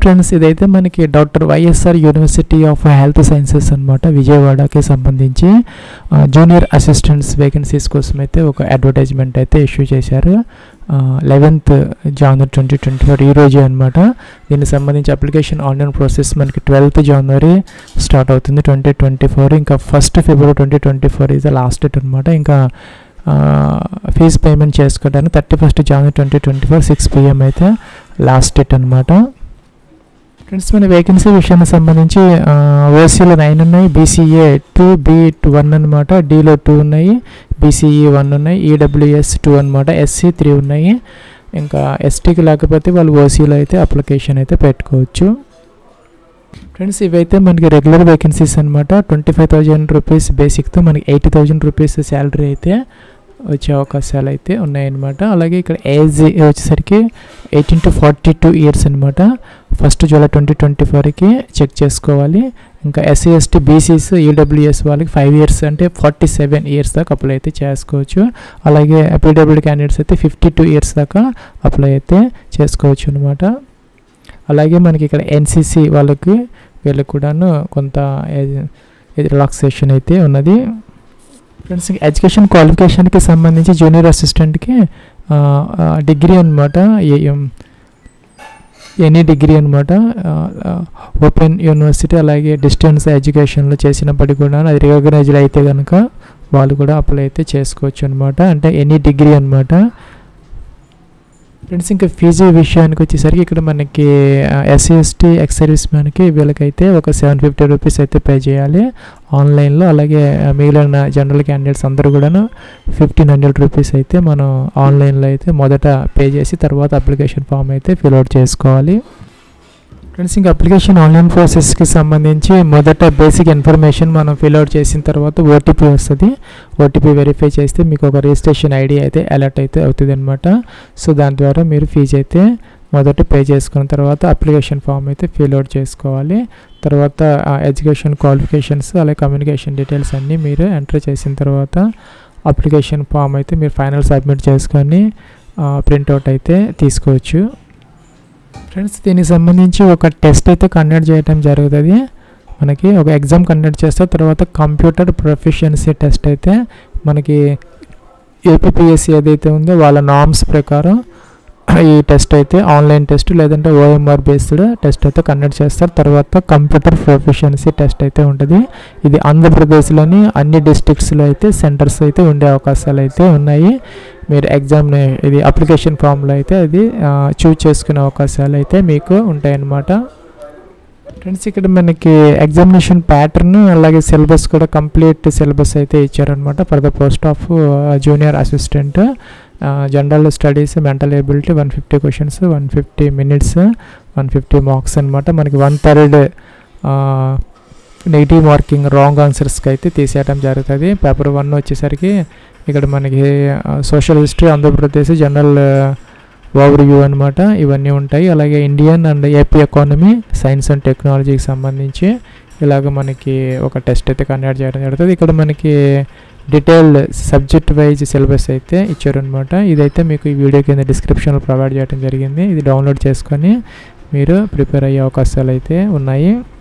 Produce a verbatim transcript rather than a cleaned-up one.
Friends ఇదైతే మనకి doctor YSR university of health sciences అనమాట, విజయవాడకి సంబంధించి జూనియర్ అసిస్టెంట్స్ వేకెన్సీస్ కోసం అయితే ఒక అడ్వర్టైజ్మెంట్ అయితే ఇష్యూ చేశారు. Eleventh January twenty twenty four ఈ రోజే అనమాట. దీనికి సంబంధించి అప్లికేషన్ ఆన్లైన్ ప్రాసెస్ మనకి ట్వెల్త్ జనవరి స్టార్ట్ అవుతుంది ట్వంటీ ట్వంటీ ఫోర్ ఇంకా first February twenty twenty four is the last date అనమాట. ఇంకా ఫీజ్ పేమెంట్ చేసుకోవడానికి thirty first January twenty twenty four six PM అయితే లాస్ట్ డేట్ అనమాట. ఫ్రెండ్స్ మన vacancy విషయానికి సంబంధించి ఓసీలో నైన్ ఉన్నాయి, బీసీఏ టూ, బీ వన్ అనమాట, డీలో టూ ఉన్నాయి, బీసీఈ వన్ ఉన్నాయి, ఈడబ్ల్యూఎస్ టూ అనమాట, ఎస్సీ త్రీ ఉన్నాయి. ఇంకా ఎస్టీకి లేకపోతే వాళ్ళు ఓసీలో అయితే అప్లికేషన్ అయితే పెట్టుకోవచ్చు. ఫ్రెండ్స్ ఇవైతే మనకి రెగ్యులర్ వేకెన్సీస్ అనమాట. ట్వంటీ ఫైవ్ థౌజండ్ రూపీస్ బేసిక్తో మనకి ఎయిటీ థౌజండ్ రూపీస్ శాలరీ అయితే వచ్చే అవకాశాలు అయితే ఉన్నాయన్నమాట. అలాగే ఇక్కడ ఏజ్ వచ్చేసరికి eighteen to forty two years అనమాట. ఫస్ట్ జూలై ట్వంటీ ట్వంటీ ఫోర్కి చెక్ చేసుకోవాలి. ఇంకా ఎస్సీ ఎస్టీ బీసీస్ ఈడబ్ల్యూఎస్ వాళ్ళకి ఫైవ్ ఇయర్స్ అంటే ఫార్టీ సెవెన్ ఇయర్స్ దాకా అప్లై అయితే చేసుకోవచ్చు. అలాగే పీడబ్ల్యూడీ క్యాండిడేట్స్ అయితే ఫిఫ్టీ టూ ఇయర్స్ దాకా అప్లై అయితే చేసుకోవచ్చు అనమాట. అలాగే మనకి ఇక్కడ ఎన్సీసీ వాళ్ళకి వీళ్ళకి కూడాను కొంత రిలాక్సేషన్ అయితే ఉన్నది. ఫ్రెండ్స్ ఎడ్యుకేషన్ క్వాలిఫికేషన్కి సంబంధించి జూనియర్ అసిస్టెంట్కి డిగ్రీ అనమాట, ఎనీ డిగ్రీ అనమాట, ఓపెన్ యూనివర్సిటీ అలాగే డిస్టెన్స్ ఎడ్యుకేషన్లో చేసినప్పటికీ కూడా అది రికగ్నైజ్డ్ అయితే కనుక వాళ్ళు కూడా అప్లై అయితే చేసుకోవచ్చు అనమాట. అంటే ఎనీ డిగ్రీ అనమాట. ఫ్రెండ్స్ ఇంకా ఫీజు విషయానికి వచ్చేసరికి ఇక్కడ మనకి ఎస్సీ ఎస్టీ ఎక్స్ సర్వీస్ మ్యాన్కి వీళ్ళకైతే ఒక సెవెన్ ఫిఫ్టీ రూపీస్ అయితే పే చేయాలి ఆన్లైన్లో. అలాగే మిగిలిన జనరల్ క్యాండిడేట్స్ అందరూ కూడాను ఫిఫ్టీన్ హండ్రెడ్ రూపీస్ అయితే మనం ఆన్లైన్లో అయితే మొదట పే చేసి తర్వాత అప్లికేషన్ ఫామ్ అయితే ఫిల్అవుట్ చేసుకోవాలి. ఫ్రెండ్స్ ఇంకా అప్లికేషన్ ఆన్లైన్ ప్రాసెస్కి సంబంధించి మొదట బేసిక్ ఇన్ఫర్మేషన్ మనం ఫిల్అవుట్ చేసిన తర్వాత ఓటీపీ వస్తుంది. ఓటీపీ వెరిఫై చేస్తే మీకు ఒక రిజిస్ట్రేషన్ ఐడి అయితే అలర్ట్ అయితే అవుతుంది అనమాట. సో దాని ద్వారా మీరు ఫీజు అయితే మొదట పే చేసుకున్న తర్వాత అప్లికేషన్ ఫామ్ అయితే ఫిల్అవుట్ చేసుకోవాలి. తర్వాత ఎడ్యుకేషన్ క్వాలిఫికేషన్స్ అలాగే కమ్యూనికేషన్ డీటెయిల్స్ అన్నీ మీరు ఎంటర్ చేసిన తర్వాత అప్లికేషన్ ఫామ్ అయితే మీరు ఫైనల్ సబ్మిట్ చేసుకొని ప్రింట్అవుట్ అయితే తీసుకోవచ్చు. ఫ్రెండ్స్ దీనికి సంబంధించి ఒక టెస్ట్ అయితే కండక్ట్ చేయడం జరుగుతుంది. మనకి ఒక ఎగ్జామ్ కండక్ట్ చేస్తే తర్వాత కంప్యూటర్ ప్రొఫిషియన్సీ టెస్ట్ అయితే మనకి ఏపీపీఎస్సీ ఏదైతే ఉందో వాళ్ళ నామ్స్ ప్రకారం ఈ టెస్ట్ అయితే ఆన్లైన్ టెస్ట్ లేదంటే ఓఎంఆర్ బేస్డ్ టెస్ట్ అయితే కండక్ట్ చేస్తారు. తర్వాత కంప్యూటర్ ప్రొఫిషియన్సీ టెస్ట్ అయితే ఉంటుంది. ఇది ఆంధ్రప్రదేశ్లోని అన్ని డిస్ట్రిక్ట్స్లో అయితే సెంటర్స్ అయితే ఉండే అవకాశాలు అయితే ఉన్నాయి. మీరు ఎగ్జామ్ని ఇది అప్లికేషన్ ఫామ్లో అయితే అది చూజ్ చేసుకునే అవకాశాలు అయితే మీకు ఉంటాయన్నమాట. ఫ్రెండ్స్ ఇక్కడ మనకి ఎగ్జామినేషన్ ప్యాటర్న్ అలాగే సిలబస్ కూడా కంప్లీట్ సిలబస్ అయితే ఇచ్చారనమాట for the post of junior assistant. General studies mental ability one fifty questions one fifty minutes one fifty marks అనమాట. మనకి one third negative marking wrong ఆన్సర్స్కి అయితే తీసేయడం జరుగుతుంది. పేపర్ వన్ వచ్చేసరికి ఇక్కడ మనకి social history Andhra Pradesh general overview అనమాట ఇవన్నీ ఉంటాయి. అలాగే Indian and AP economy science and టెక్నాలజీకి సంబంధించి ఇలాగ మనకి ఒక టెస్ట్ అయితే కండక్ట్ చేయడం జరుగుతుంది. ఇక్కడ మనకి డీటెయిల్డ్ సబ్జెక్ట్ వైజ్ సిలబస్ అయితే ఇచ్చారనమాట. ఇదైతే మీకు ఈ వీడియో కింద డిస్క్రిప్షన్లో ప్రొవైడ్ చేయడం జరిగింది. ఇది డౌన్లోడ్ చేసుకొని మీరు ప్రిపేర్ అయ్యే అవకాశాలు అయితే ఉన్నాయి.